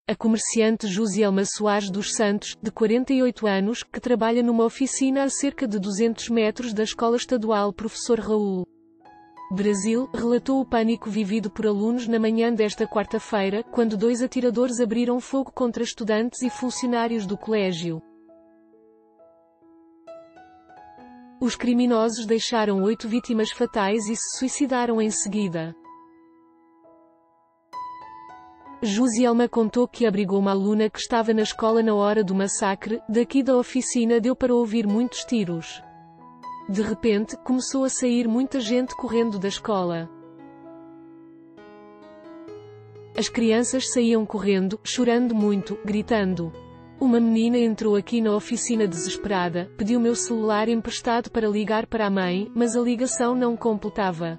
A comerciante Jusielma Soares dos Santos, de 48 anos, que trabalha numa oficina a cerca de 200 metros da Escola Estadual Professor Raul Brasil, relatou o pânico vivido por alunos na manhã desta quarta-feira, quando 2 atiradores abriram fogo contra estudantes e funcionários do colégio. Os criminosos deixaram 8 vítimas fatais e se suicidaram em seguida. Jusielma contou que abrigou uma aluna que estava na escola na hora do massacre. Daqui da oficina deu para ouvir muitos tiros. De repente, começou a sair muita gente correndo da escola. As crianças saíam correndo, chorando muito, gritando. Uma menina entrou aqui na oficina desesperada, pediu meu celular emprestado para ligar para a mãe, mas a ligação não completava.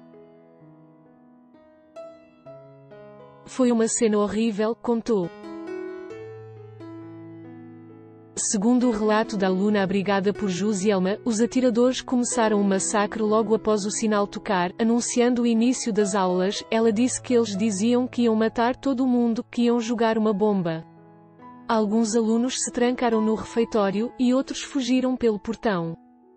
Foi uma cena horrível, contou. Segundo o relato da aluna abrigada por Jusielma, os atiradores começaram o massacre logo após o sinal tocar, anunciando o início das aulas. Ela disse que eles diziam que iam matar todo o mundo, que iam jogar uma bomba. Alguns alunos se trancaram no refeitório, e outros fugiram pelo portão.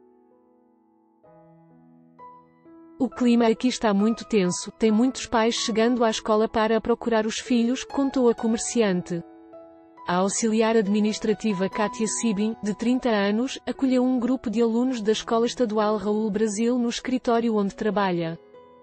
O clima aqui está muito tenso, tem muitos pais chegando à escola para procurar os filhos, contou a comerciante. A auxiliar administrativa Kátia Sibin, de 30 anos, acolheu um grupo de alunos da Escola Estadual Raul Brasil no escritório onde trabalha.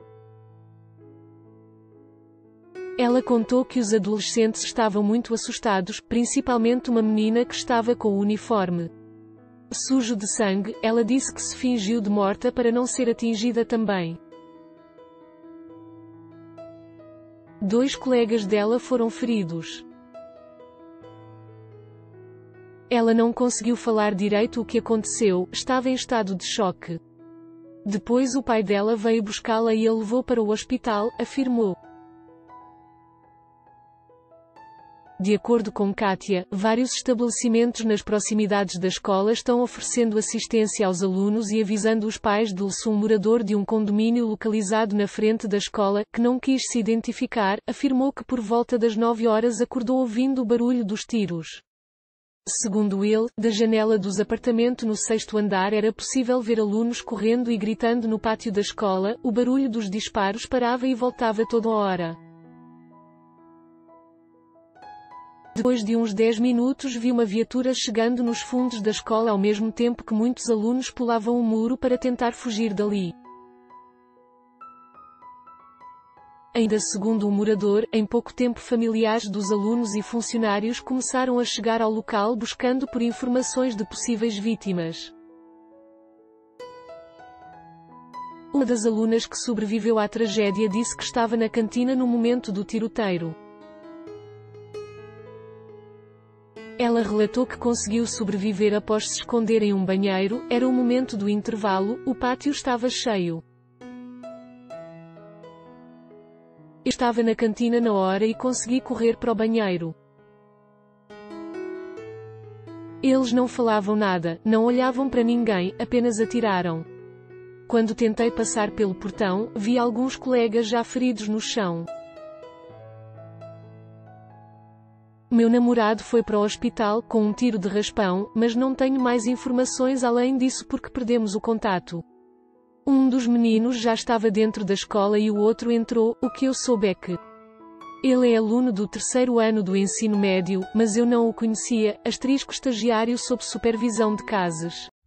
Ela contou que os adolescentes estavam muito assustados, principalmente uma menina que estava com o uniforme sujo de sangue. Ela disse que se fingiu de morta para não ser atingida também. 2 colegas dela foram feridos. Ela não conseguiu falar direito o que aconteceu, estava em estado de choque. Depois o pai dela veio buscá-la e a levou para o hospital, afirmou. De acordo com Kátia, vários estabelecimentos nas proximidades da escola estão oferecendo assistência aos alunos e avisando os pais de um morador de um condomínio localizado na frente da escola, que não quis se identificar, afirmou que por volta das 9 horas acordou ouvindo o barulho dos tiros. Segundo ele, da janela dos apartamentos no 6º andar era possível ver alunos correndo e gritando no pátio da escola. O barulho dos disparos parava e voltava toda hora. Depois de uns 10 minutos vi uma viatura chegando nos fundos da escola ao mesmo tempo que muitos alunos pulavam o muro para tentar fugir dali. Ainda segundo o morador, em pouco tempo familiares dos alunos e funcionários começaram a chegar ao local buscando por informações de possíveis vítimas. Uma das alunas que sobreviveu à tragédia disse que estava na cantina no momento do tiroteio. Ela relatou que conseguiu sobreviver após se esconder em um banheiro. Era o momento do intervalo, o pátio estava cheio. Eu estava na cantina na hora e consegui correr para o banheiro. Eles não falavam nada, não olhavam para ninguém, apenas atiraram. Quando tentei passar pelo portão, vi alguns colegas já feridos no chão. Meu namorado foi para o hospital com um tiro de raspão, mas não tenho mais informações além disso porque perdemos o contato. Um dos meninos já estava dentro da escola e o outro entrou. O que eu soube é que ele é aluno do 3º ano do ensino médio, mas eu não o conhecia. Asterisco estagiário sob supervisão de casos.